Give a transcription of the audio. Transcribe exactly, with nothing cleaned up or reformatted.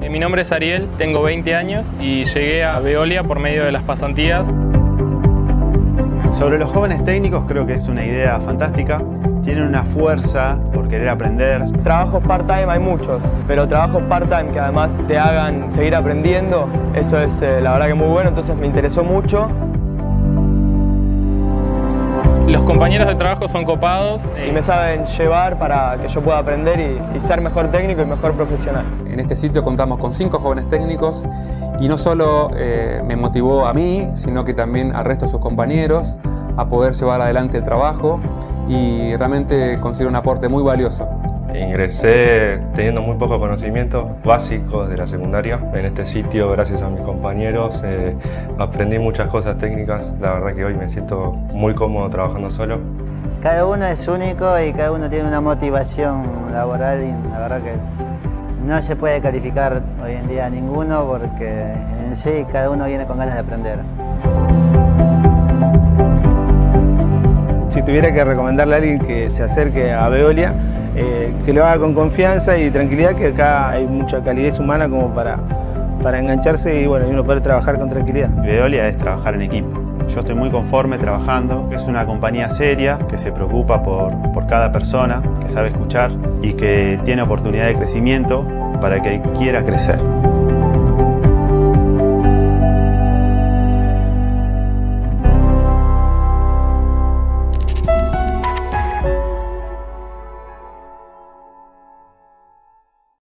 Mi nombre es Ariel, tengo veinte años y llegué a Veolia por medio de las pasantías. Sobre los jóvenes técnicos creo que es una idea fantástica. Tienen una fuerza por querer aprender. Trabajos part-time hay muchos, pero trabajos part-time que además te hagan seguir aprendiendo, eso es eh, la verdad que muy bueno, entonces me interesó mucho. Los compañeros de trabajo son copados y me saben llevar para que yo pueda aprender y, y ser mejor técnico y mejor profesional. En este sitio contamos con cinco jóvenes técnicos y no solo eh, me motivó a mí, sino que también al resto de sus compañeros a poder llevar adelante el trabajo y realmente considero un aporte muy valioso. Ingresé teniendo muy poco conocimiento básicos de la secundaria. En este sitio, gracias a mis compañeros, eh, aprendí muchas cosas técnicas. La verdad que hoy me siento muy cómodo trabajando solo. Cada uno es único y cada uno tiene una motivación laboral y la verdad que no se puede calificar hoy en día a ninguno porque en sí cada uno viene con ganas de aprender. Si tuviera que recomendarle a alguien que se acerque a Veolia, eh, que lo haga con confianza y tranquilidad, que acá hay mucha calidez humana como para, para engancharse y, bueno, y uno poder trabajar con tranquilidad. Veolia es trabajar en equipo. Yo estoy muy conforme trabajando. Es una compañía seria que se preocupa por, por cada persona, que sabe escuchar y que tiene oportunidad de crecimiento para que quiera crecer.